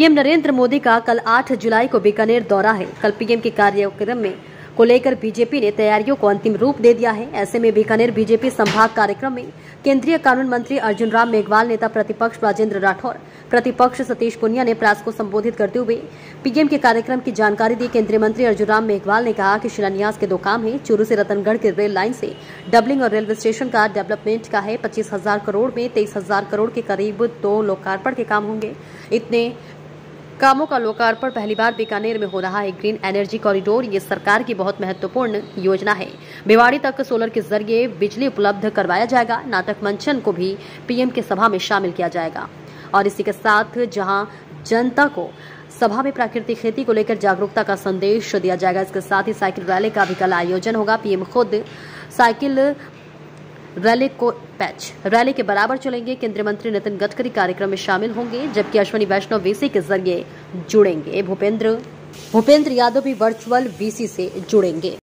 PM Narendra Modi का कल 8 जुलाई को बीकानेर दौरा है। कल पीएम के कार्यक्रम में को लेकर बीजेपी ने तैयारियों को अंतिम रूप दे दिया है। ऐसे में बीकानेर बीजेपी संभाग कार्यक्रम में केंद्रीय कानून मंत्री अर्जुन राम मेघवाल, नेता प्रतिपक्ष राजेंद्र राठौर, प्रतिपक्ष सतीश पुनिया ने प्रेस को संबोधित करते हुए पीएम के कार्यक्रम की जानकारी दी। केंद्रीय मंत्री अर्जुन राम मेघवाल ने कहा कि शिलान्यास के 2 काम हैं। चूरू से रतनगढ़ की रेल लाइन से डबलिंग और रेलवे स्टेशन का डेवलपमेंट का है। 25,000 करोड़ में 23,000 करोड़ के करीब 2 लोकार्पण के काम होंगे। इतने कामों का लोकार्पण पहली बार बीकानेर में हो रहा है। ग्रीन एनर्जी कॉरिडोर ये सरकार की बहुत महत्वपूर्ण योजना है। भिवाड़ी तक सोलर के जरिए बिजली उपलब्ध करवाया जाएगा। नाटक मंचन को भी पीएम के सभा में शामिल किया जाएगा और इसी के साथ जहां जनता को सभा में प्राकृतिक खेती को लेकर जागरूकता का संदेश दिया जाएगा। इसके साथ ही साइकिल रैली का भी कल आयोजन होगा। पीएम खुद साइकिल रैली को पैच रैली के बराबर चलेंगे। केंद्रीय मंत्री नितिन गडकरी कार्यक्रम में शामिल होंगे, जबकि अश्विनी वैष्णव वीसी के जरिए जुड़ेंगे। भूपेंद्र यादव भी वर्चुअल वीसी से जुड़ेंगे।